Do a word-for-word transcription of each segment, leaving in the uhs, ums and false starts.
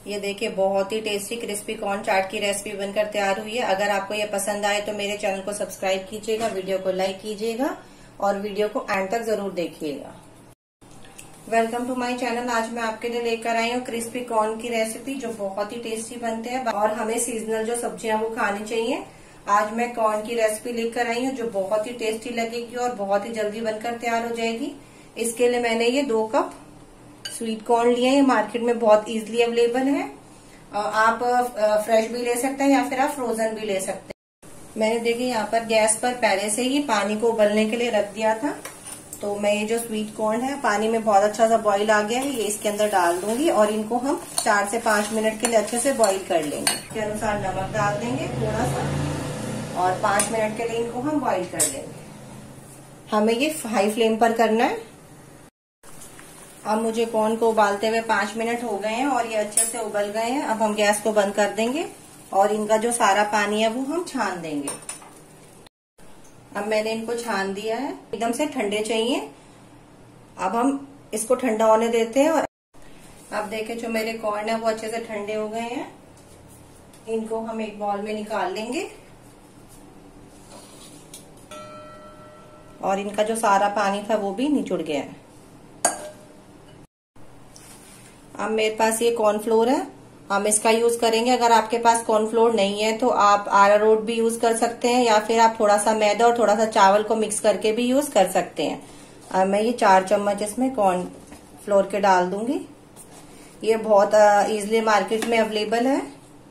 ये देखिए बहुत ही टेस्टी क्रिस्पी कॉर्न चाट की रेसिपी बनकर तैयार हुई है। अगर आपको ये पसंद आए तो मेरे चैनल को सब्सक्राइब कीजिएगा, वीडियो को लाइक कीजिएगा और वीडियो को एंड तक जरूर देखिएगा। Welcome to my channel. आज मैं आपके लिए लेकर आई हूँ क्रिस्पी कॉर्न की रेसिपी जो बहुत ही टेस्टी बनते हैं और हमें सीजनल जो सब्जियां वो खानी चाहिए। आज मैं कॉर्न की रेसिपी लेकर आई हूँ जो बहुत ही टेस्टी लगेगी और बहुत ही जल्दी बनकर तैयार हो जाएगी। इसके लिए मैंने ये दो कप स्वीट कॉर्न लिए हैं। मार्केट में बहुत इजीली अवेलेबल है। आप फ्रेश भी ले सकते हैं या फिर आप फ्रोजन भी ले सकते हैं। मैंने देखिए यहाँ पर गैस पर पहले से ही पानी को उबलने के लिए रख दिया था। तो मैं ये जो स्वीट कॉर्न है पानी में बहुत अच्छा सा बॉईल आ गया है, ये इसके अंदर डाल दूंगी और इनको हम चार से पांच मिनट के लिए अच्छे से बॉईल कर लेंगे। इसके अनुसार नमक डाल देंगे थोड़ा सा और पांच मिनट के लिए इनको हम बॉईल कर लेंगे। हमें ये हाई फ्लेम पर करना है। अब मुझे कॉर्न को उबालते हुए पांच मिनट हो गए हैं और ये अच्छे से उबल गए हैं। अब हम गैस को बंद कर देंगे और इनका जो सारा पानी है वो हम छान देंगे। अब मैंने इनको छान दिया है, एकदम से ठंडे चाहिए। अब हम इसको ठंडा होने देते हैं। और अब देखें जो मेरे कॉर्न है वो अच्छे से ठंडे हो गए हैं। इनको हम एक बाउल में निकाल लेंगे और इनका जो सारा पानी था वो भी निचुड़ गया है। अब मेरे पास ये कॉर्नफ्लोर है, हम इसका यूज करेंगे। अगर आपके पास कॉर्नफ्लोर नहीं है तो आप अरारोट भी यूज कर सकते हैं या फिर आप थोड़ा सा मैदा और थोड़ा सा चावल को मिक्स करके भी यूज कर सकते हैं। अब मैं ये चार चम्मच इसमें कॉर्नफ्लोर के डाल दूंगी। ये बहुत इजीली मार्केट में अवेलेबल है।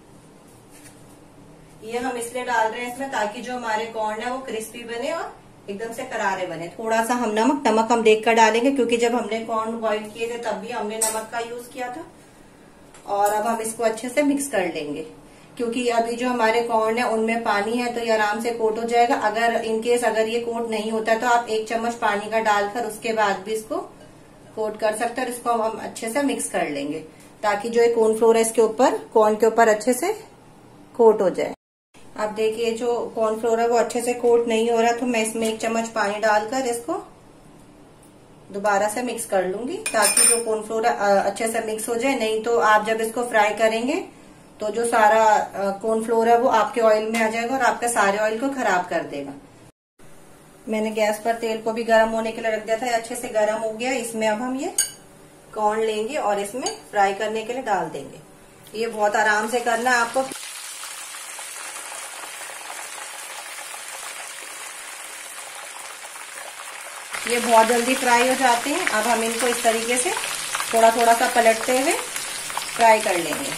ये हम इसलिए डाल रहे हैं इसमें ताकि जो हमारे कॉर्न है वो क्रिस्पी बने और एकदम से करारे बने। थोड़ा सा हम नमक नमक हम देख कर डालेंगे क्योंकि जब हमने कॉर्न बॉईल किए थे तब भी हमने नमक का यूज किया था। और अब हम इसको अच्छे से मिक्स कर लेंगे क्योंकि अभी जो हमारे कॉर्न है उनमें पानी है तो ये आराम से कोट हो जाएगा। अगर इनकेस अगर ये कोट नहीं होता तो आप एक चम्मच पानी का डालकर उसके बाद भी इसको कोट कर सकते हैं। और इसको हम अच्छे से मिक्स कर लेंगे ताकि जो ये कॉर्नफ्लोर है इसके ऊपर कॉर्न के ऊपर अच्छे से कोट हो जाए। अब देखिए जो कॉर्नफ्लोर है वो अच्छे से कोट नहीं हो रहा तो मैं इसमें एक चम्मच पानी डालकर इसको दोबारा से मिक्स कर लूंगी ताकि जो कॉर्नफ्लोर अच्छे से मिक्स हो जाए। नहीं तो आप जब इसको फ्राई करेंगे तो जो सारा कॉर्नफ्लोर है वो आपके ऑयल में आ जाएगा और आपके सारे ऑयल को खराब कर देगा। मैंने गैस पर तेल को भी गर्म होने के लिए रख दिया था, अच्छे से गर्म हो गया। इसमें अब हम ये कॉर्न लेंगे और इसमें फ्राई करने के लिए डाल देंगे। ये बहुत आराम से करना है आपको। ये बहुत जल्दी फ्राई हो जाते हैं। अब हम इनको इस तरीके से थोड़ा थोड़ा सा पलटते हुए फ्राई कर लेंगे।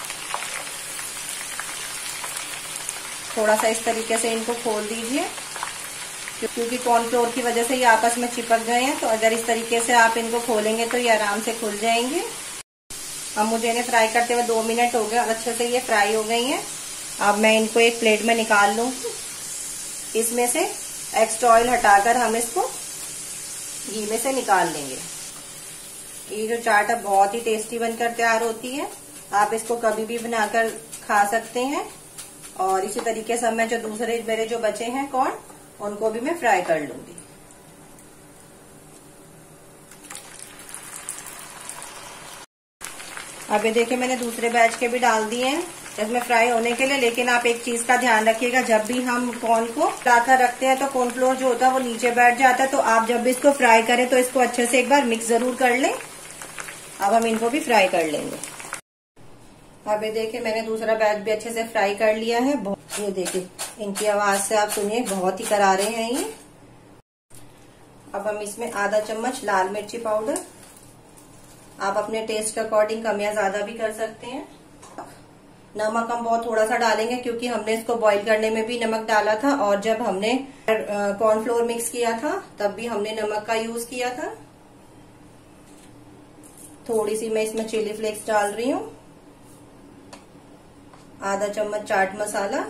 थोड़ा सा इस तरीके से इनको खोल दीजिए क्योंकि कॉर्नफ्लोर की वजह से ये आपस में चिपक गए हैं। तो अगर इस तरीके से आप इनको खोलेंगे तो ये आराम से खुल जाएंगे। अब मुझे इन्हें फ्राई करते हुए दो मिनट हो गए और अच्छे से ये फ्राई हो गई हैं। अब मैं इनको एक प्लेट में निकाल लूंगी। इसमें से एक्स्ट्रा ऑयल हटाकर हम इसको घी में से निकाल लेंगे। ये जो चाट है बहुत ही टेस्टी बनकर तैयार होती है। आप इसको कभी भी बनाकर खा सकते हैं। और इसी तरीके से मैं जो दूसरे मेरे जो बचे हैं कॉर्न उनको भी मैं फ्राई कर लूंगी। अब ये देखिए मैंने दूसरे बैच के भी डाल दिए हैं इसमें फ्राई होने के लिए। लेकिन आप एक चीज का ध्यान रखिएगा, जब भी हम कॉर्न को डालकर रखते हैं तो कॉर्नफ्लोर जो होता है वो नीचे बैठ जाता है। तो आप जब भी इसको फ्राई करें तो इसको अच्छे से एक बार मिक्स जरूर कर लें। अब हम इनको भी फ्राई कर लेंगे। अब ये देखिए मैंने दूसरा बैच भी अच्छे से फ्राई कर लिया है। ये देखिए इनकी आवाज से आप सुनिए बहुत ही करारे हैं ये। अब हम इसमें आधा चम्मच लाल मिर्ची पाउडर, आप अपने टेस्ट के अकॉर्डिंग कम या ज्यादा भी कर सकते हैं। नमक हम बहुत थोड़ा सा डालेंगे क्योंकि हमने इसको बॉईल करने में भी नमक डाला था और जब हमने कॉर्नफ्लोर मिक्स किया था तब भी हमने नमक का यूज किया था। थोड़ी सी मैं इसमें चिली फ्लेक्स डाल रही हूँ, आधा चम्मच चाट मसाला,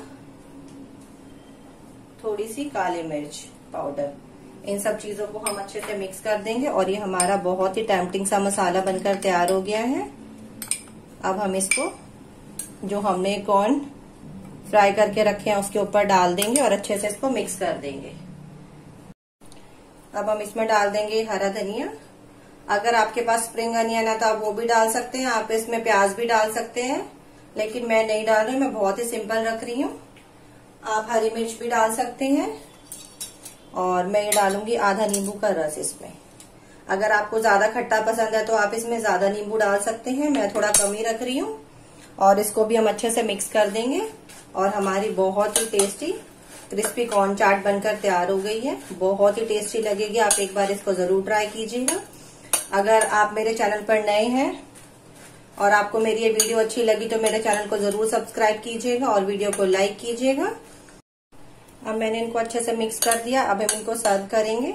थोड़ी सी काली मिर्च पाउडर। इन सब चीजों को हम अच्छे से मिक्स कर देंगे और ये हमारा बहुत ही टेम्पटिंग सा मसाला बनकर तैयार हो गया है। अब हम इसको जो हमने कॉर्न फ्राई करके रखे हैं उसके ऊपर डाल देंगे और अच्छे से इसको मिक्स कर देंगे। अब हम इसमें डाल देंगे हरा धनिया। अगर आपके पास स्प्रिंग अनियन है तो आप वो भी डाल सकते हैं, आप इसमें प्याज भी डाल सकते हैं, लेकिन मैं नहीं डाल रही, मैं बहुत ही सिंपल रख रही हूँ। आप हरी मिर्च भी डाल सकते हैं और मैं ये डालूंगी आधा नींबू का रस इसमें। अगर आपको ज्यादा खट्टा पसंद है तो आप इसमें ज्यादा नींबू डाल सकते हैं, मैं थोड़ा कम ही रख रही हूँ। और इसको भी हम अच्छे से मिक्स कर देंगे और हमारी बहुत ही टेस्टी क्रिस्पी कॉर्न चाट बनकर तैयार हो गई है। बहुत ही टेस्टी लगेगी, आप एक बार इसको जरूर ट्राई कीजिएगा। अगर आप मेरे चैनल पर नए हैं और आपको मेरी ये वीडियो अच्छी लगी तो मेरे चैनल को जरूर सब्सक्राइब कीजिएगा और वीडियो को लाइक कीजिएगा। अब मैंने इनको अच्छे से मिक्स कर दिया, अब हम इनको सर्व करेंगे।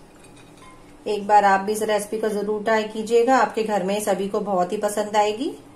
एक बार आप भी इस रेसिपी को जरूर ट्राई कीजिएगा, आपके घर में सभी को बहुत ही पसंद आएगी।